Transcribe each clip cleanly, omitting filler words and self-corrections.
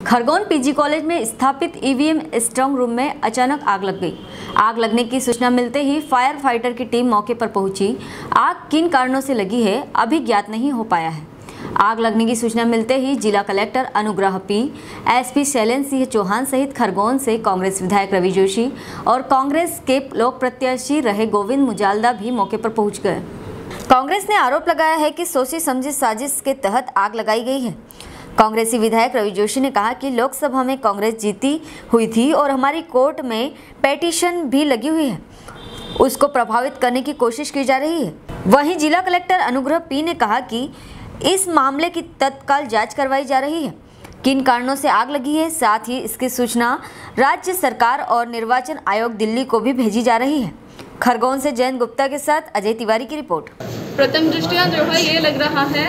Khargone PG college में स्थापित EVM strong room में अचानक आग लग गई। आग लगने की सूचना मिलते ही फायर फाइटर की टीम मौके पर पहुंची। आग किन कारणों से लगी है अभी ज्ञात नहीं हो पाया है। आग लगने की सूचना मिलते ही जिला collector Anugrah P, SP Shailendra Singh Chauhan सहित खरगोन से कांग्रेस विधायक रवि जोशी और कांग्रेस के लोक प्रत्याशी रहे गोविंद मुजालदा भी मौके पर पहुंच गए। कांग्रेस ने आरोप लगाया है कि सोची समझी साजिश के तहत आग लगाई गई है। कांग्रेसी विधायक रवि जोशी ने कहा कि लोकसभा में कांग्रेस जीती हुई थी और हमारी कोर्ट में पेटिशन भी लगी हुई है, उसको प्रभावित करने की कोशिश की जा रही है। वहीं जिला कलेक्टर अनुग्रह पी ने कहा कि इस मामले की तत्काल जांच करवाई जा रही है, किन कारणों से आग लगी है, साथ ही इसकी सूचना राज्य सरकार और निर्वाचन आयोग दिल्ली को भी भेजी जा रही है। खरगोन से जयंत गुप्ता के साथ अजय तिवारी की रिपोर्ट। प्रथम दृष्टया जो है ये लग रहा है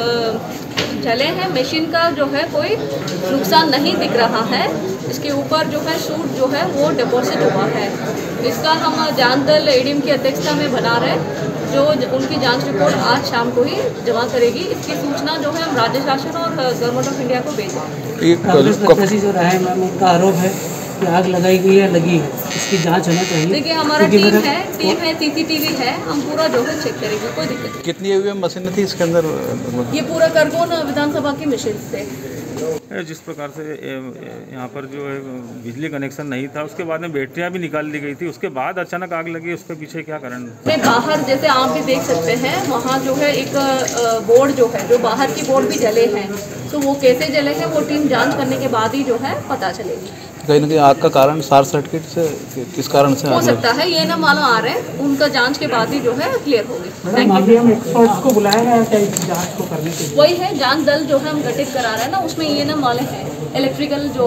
जले हैं, मशीन का जो है कोई नुकसान नहीं दिख रहा है। इसके ऊपर जो है शूट जो है वो डिपॉजिट हुआ है। इसका हम जांच दल एडीएम की अध्यक्षता में बना रहे, जो उनकी जांच रिपोर्ट आज शाम को ही जमा करेगी। इसकी सूचना जो है हम राज्य शासन और गवर्नमेंट ऑफ इंडिया को भेजेंगे। कांग्रेस प्रत्याशी जो रहा है मैम, उनका आरोप है कि आग लगाई गई है, लगी है, इसकी जांच होना चाहिए। देखिए हमारा टीम है, सीसीटीवी है, हम पूरा जो है चेक करेंगे, कोई दिक्कत नहीं। कितनी ईवीएम मशीन थी इसके अंदर? ये पूरा खरगोन विधानसभा की मशीन थे। जिस प्रकार से यहाँ पर जो है बिजली कनेक्शन नहीं था, उसके बाद में बैटरियाँ भी निकाल ली गई थी, उसके बाद अचानक आग लगी, उसके पीछे क्या कारण? बाहर जैसे आप भी देख सकते हैं, वहाँ जो है एक बोर्ड जो है, जो बाहर की बोर्ड भी जले हैं, तो वो कैसे जले हैं वो टीम जांच करने के बाद ही जो है पता चलेगी। कहीं ना कहीं आग का कारण शॉर्ट सर्किट से किस कारण से हो सकता है, ये ना मालूम आ रहे हैं, उनका जांच के बाद ही जो है क्लियर होगी। हम एक्सपर्ट्स को बुलाया है क्या इस जांच को करने के लिए? वही है जांच दल जो है हम गठित करा रहे हैं ना, उसमें ये ना वाले हैं इलेक्ट्रिकल जो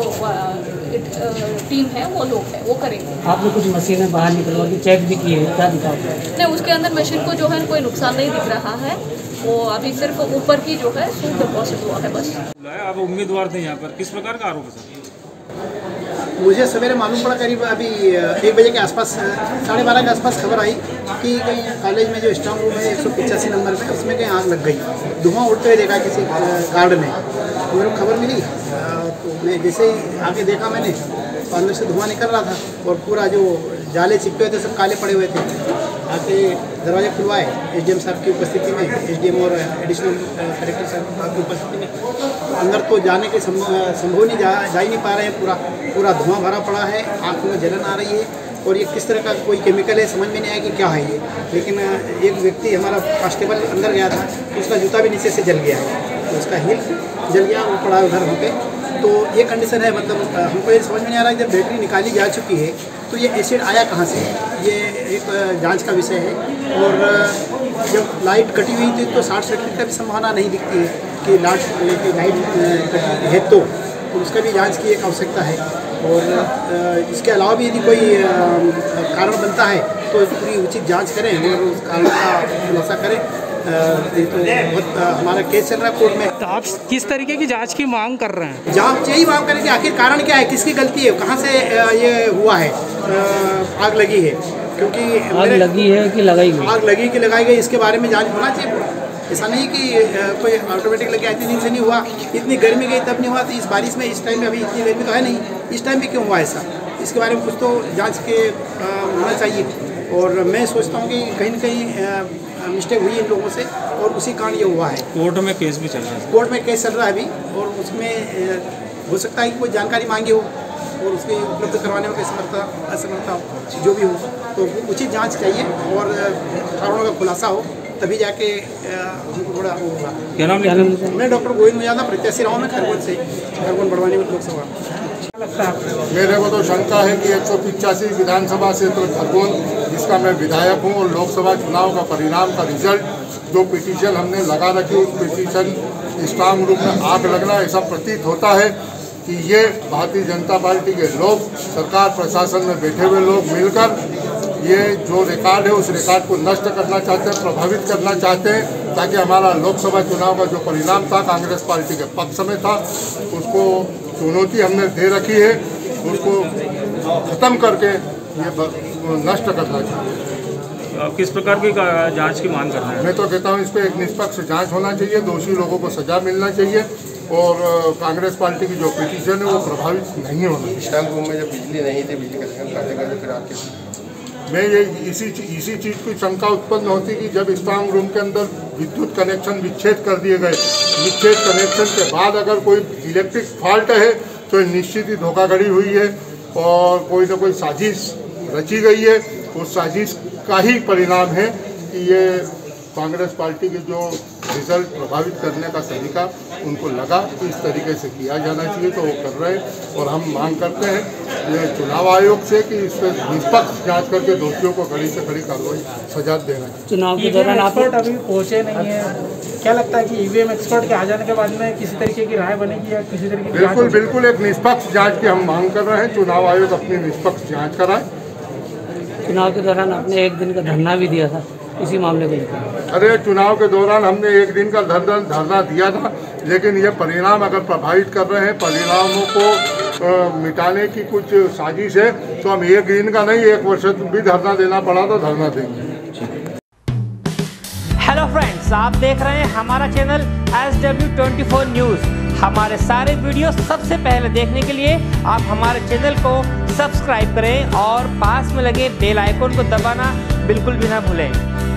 टीम है वो लोग है, वो करेंगे। आपने कुछ मशीनें बाहर निकलवा के चेक भी किए हैं, क्या दिखा? नहीं, उसके अंदर मशीन को जो है कोई नुकसान नहीं दिख रहा है, वो अभी सिर्फ ऊपर की जो है सूट डिपॉजिट हुआ है बस। आप उम्मीदवार थे यहाँ पर, किस प्रकार का आरोप है? मुझे सवेरे मालूम पड़ा, करीब अभी 1 बजे के आसपास, 12:30 के आसपास खबर आई कि कहीं कॉलेज में जो स्ट्रांग रूम है 185 नंबर में, उसमें कहीं आग लग गई। धुआं उड़ते हुए देखा किसी गार्ड ने, मेरे को खबर मिली तो मैं जैसे ही आगे देखा मैंने तो अंदर से धुआं निकल रहा था और पूरा जो जाले चिपके हुए थे सब काले पड़े हुए थे। आके दरवाजे खुलवाए एसडीएम साहब की उपस्थिति में, एसडीएम और एडिशनल कलेक्टर साहब की उपस्थिति में। अंदर तो जाने के संभव नहीं, जा ही नहीं पा रहे हैं। पूरा धुआं भरा पड़ा है, आँखों में जलन आ रही है और ये किस तरह का कोई केमिकल है समझ में नहीं आया कि क्या है ये। लेकिन एक व्यक्ति हमारा कांस्टेबल अंदर गया था, उसका जूता भी नीचे से जल गया है, तो उसका हिल जल गया, वो पड़ा उधर वहाँ पे। तो ये कंडीशन है, मतलब हमको ये समझ में नहीं आ रहा है, जब बैटरी निकाली जा चुकी है तो ये एसिड आया कहाँ से, ये एक जांच का विषय है। और जब लाइट कटी हुई थी तो शॉर्ट सर्किट का भी संभावना नहीं दिखती है कि लाइट कटी है, तो उसका भी जांच की एक आवश्यकता है। और इसके अलावा भी यदि कोई कारण बनता है तो पूरी उचित जांच करें और उस कारण का खुलासा करें। तो बहुत हमारा केस चल रहा है कोर्ट में। तो आप किस तरीके की जांच की मांग कर रहे हैं? जांच यही मांग करें कि आखिर कारण क्या है, किसकी गलती है, कहाँ से ये हुआ है, आग लगी है, क्योंकि आग लगी है कि लगाई गई, आग लगी कि लगाई गई, इसके बारे में जांच होना चाहिए पूरा। ऐसा नहीं कि कोई ऑटोमेटिक लगे इतनी दिन से नहीं हुआ, इतनी गर्मी गई तब नहीं हुआ, तो इस बारिश में इस टाइम में, अभी इतनी गर्मी तो है नहीं, इस टाइम में क्यों हुआ ऐसा, इसके बारे में कुछ तो जांच के होना चाहिए। और मैं सोचता हूँ कि कहीं न कहीं मिस्टेक हुई इन लोगों से और उसी कारण ये हुआ है। कोर्ट में केस भी चल रहा है? कोर्ट में केस चल रहा है अभी, और उसमें हो सकता है कि कोई जानकारी मांगी हो और उसके उपलब्ध करवाने में कोई समर्था असमर्था हो, जो भी हो, तो उचित जांच चाहिए और कारणों का खुलासा हो, तभी जाके हमको थोड़ा वो होगा। क्या नाम है? मैं डॉक्टर गोविंद मुजालदा प्रत्याशी रहा हूँ, मैं खरगोन से, खरगोन बड़वानी में लोकसभा। मेरे को तो शंका है कि 185 विधानसभा क्षेत्र खरगोन, जिसका मैं विधायक हूँ, और लोकसभा चुनाव का परिणाम का रिजल्ट, जो पिटीशन हमने लगा रखी, उस पिटीशन स्ट्रांग रूम में आग लगना, ऐसा प्रतीत होता है कि ये भारतीय जनता पार्टी के लोग, सरकार प्रशासन में बैठे हुए लोग मिलकर ये जो रिकॉर्ड है उस रिकॉर्ड को नष्ट करना चाहते हैं, प्रभावित करना चाहते हैं, ताकि हमारा लोकसभा चुनाव का जो परिणाम था कांग्रेस पार्टी के पक्ष में था, उसको चुनौती हमने दे रखी है, उसको खत्म करके ये नष्ट करना चाहिए। किस प्रकार की जांच की मांग करना है? मैं तो कहता हूँ इस पर एक निष्पक्ष जांच होना चाहिए, दोषी लोगों को सजा मिलना चाहिए और कांग्रेस पार्टी की जो पिटीशन है वो प्रभावित नहीं होना। स्ट्रांग रूम में जब बिजली नहीं थी, बिजली कनेक्शन काटे गए, फिर आपके मैं ये इसी चीज़ की शंका उत्पन्न होती कि जब स्ट्रांग रूम के अंदर विद्युत कनेक्शन विच्छेद कर दिए गए, विच्छेद कनेक्शन के बाद अगर कोई इलेक्ट्रिक फॉल्ट है तो निश्चित ही धोखाधड़ी हुई है और कोई ना कोई साजिश रची गई है। उस साजिश का ही परिणाम है कि ये कांग्रेस पार्टी के जो रिजल्ट प्रभावित करने का तरीका उनको लगा कि इस तरीके से किया जाना चाहिए तो वो कर रहे हैं। और हम मांग करते हैं ये चुनाव आयोग से कि इस पर निष्पक्ष जांच करके दोषियों को कड़ी से कड़ी कार्रवाई सजा देना चाहिए। चुनाव के दौरान एक्सपर्ट अभी पहुंचे नहीं है, क्या लगता है कि ईवीएम एक्सपर्ट के आ जाने के बाद में किसी तरीके की राय बनेगी या किसी तरीके की बिल्कुल एक निष्पक्ष जाँच की हम मांग कर रहे हैं। चुनाव आयोग अपनी निष्पक्ष जाँच कराए। चुनाव के दौरान आपने एक दिन का धरना भी दिया था इसी मामले को लेकर। अरे चुनाव के दौरान हमने एक दिन का धरना दिया था, लेकिन ये परिणाम अगर प्रभावित कर रहे हैं, परिणामों को मिटाने की कुछ साजिश है तो हम एक दिन का नहीं 1 वर्ष भी धरना देना पड़ा तो धरना देंगे। हेलो फ्रेंड्स, आप देख रहे हैं हमारा चैनल SW24 न्यूज़। हमारे सारे वीडियो सबसे पहले देखने के लिए आप हमारे चैनल को सब्सक्राइब करें और पास में लगे बेल आइकन को दबाना बिल्कुल भी ना भूलें।